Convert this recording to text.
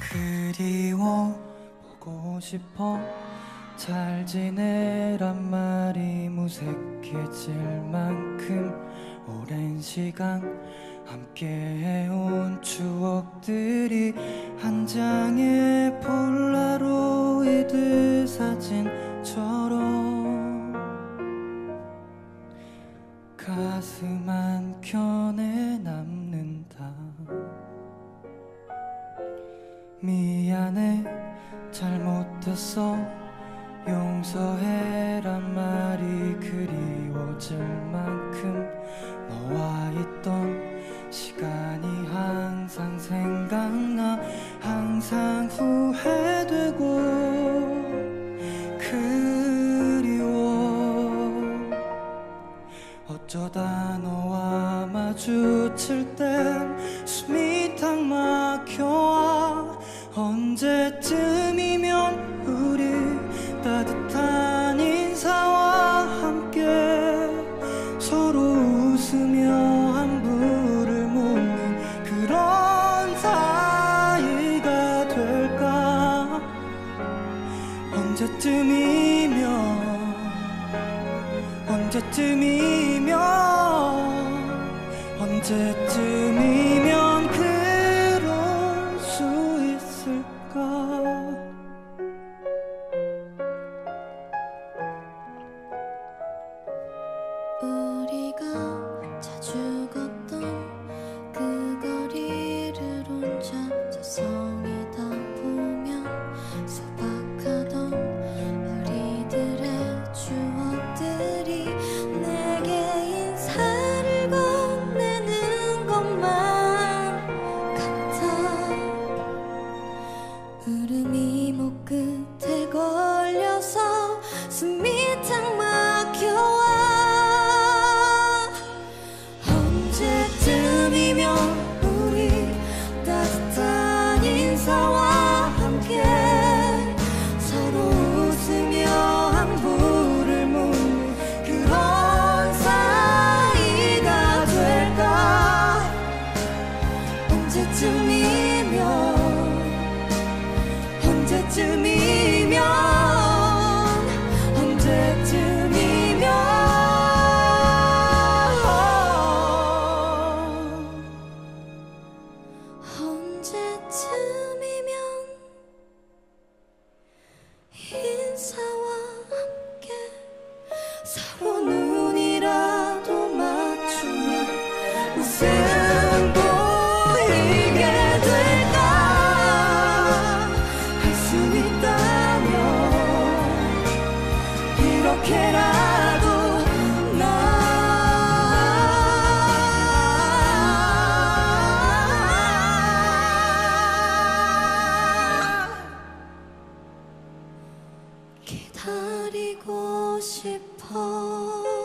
그리워 보고 싶어 잘 지내란 말이 무색해질 만큼 오랜 시간 함께해온 추억들이 한 장의 폴라로이드 사진처럼 가슴 한켠에 남는다. 미안해 잘못했어 용서해란 말이 그리워질 만큼 너와 있던 시간이 항상 생각나 항상 후회되고 그리워. 어쩌다 너와 마주칠 땐 숨이 탁 막혀와 언제쯤이면 우리 따뜻한 인사와 함께 서로 웃으며 안부를 묻는 그런 사이가 될까. 언제쯤이면 그럴 수 있을까. 우리가 자주 걷던 그 거리를 혼자 서성이다 보면 소박하던 우리들의 추억들이 내게 인사를 건네는 것만 같아. 울음이 목 끝에 걸려서 숨이 탁 막혀와 언제쯤이면 우리 따뜻한 인사와 함께 서로 웃으며 안부를 묻는 그런 사이가 될까. 언제쯤이면 인사와 함께 서로 눈이라도 맞추면 웃음 보이게 될까. 할 수 있다면 이렇게라도 기다리고 싶어.